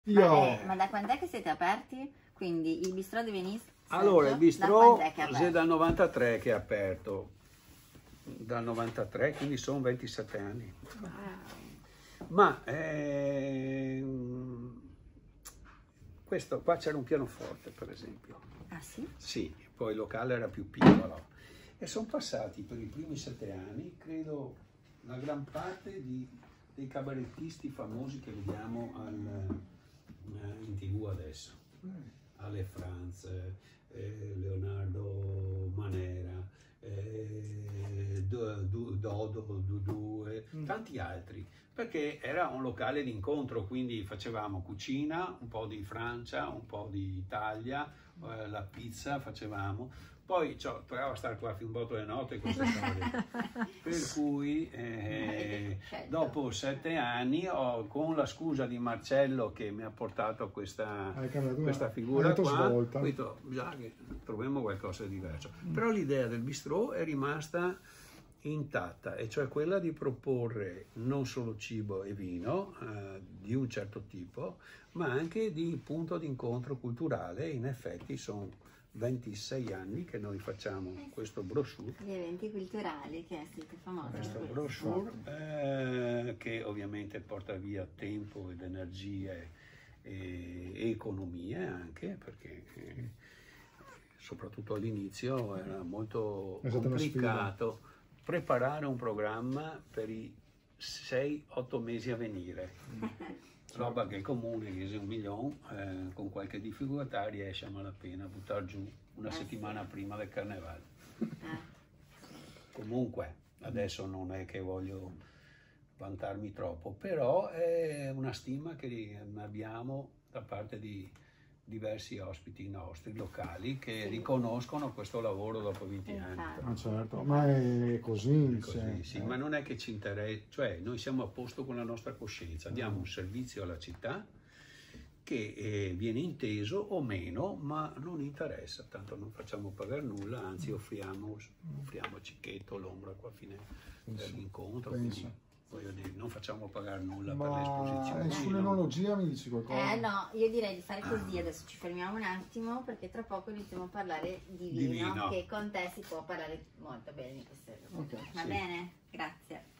Ma da quant'è che siete aperti? Quindi il Bistrò di Venice? Allora, il Da Bistrò quant'è che è è aperto? dal 93 che è aperto, dal 93, quindi sono 27 anni. Ma questo qua c'era un pianoforte, per esempio. Ah sì? Sì, poi il locale era più piccolo. E sono passati per i primi 7 anni, credo, la gran parte dei cabarettisti famosi che vediamo in TV adesso. Ale Franz, Leonardo Manera, Dodo, Dudu e tanti altri, perché era un locale di incontro, quindi facevamo cucina, un po' di Francia, un po' di Italia, la pizza facevamo, poi poteva stare qua fin botto le notte queste storie. Per cui dopo 7 anni con la scusa di Marcello che mi ha portato a questa figura qua, ho detto già che troviamo qualcosa di diverso. Però l'idea del bistrò è rimasta intatta, e cioè quella di proporre non solo cibo e vino di un certo tipo, ma anche di punto di incontro culturale. In effetti sono 26 anni che noi facciamo questo brochure. Gli eventi culturali che siete famosi. Questo brochure che ovviamente porta via tempo ed energie e economie anche, perché soprattutto all'inizio era molto complicato preparare un programma per i 6-8 mesi a venire. Roba che il comune, che è 1 milione, con qualche difficoltà riesce a malapena a buttare giù una settimana prima del carnevale. Comunque, adesso non è che voglio vantarmi troppo, però è una stima che abbiamo da parte di diversi ospiti nostri locali che riconoscono questo lavoro dopo 20 anni. Ma certo, ma è così. Sì, ma non è che ci interessa, cioè noi siamo a posto con la nostra coscienza, diamo un servizio alla città che viene inteso o meno, ma non interessa, tanto non facciamo pagare nulla, anzi offriamo a Cicchetto l'ombra qua a fine dell'incontro. Voglio dire, non facciamo pagare nulla per l'esposizione. Sull'enologia mi dici qualcosa? No, io direi di fare così, adesso ci fermiamo un attimo perché tra poco iniziamo a parlare di vino, che con te si può parlare molto bene di queste cose. Va bene? Grazie.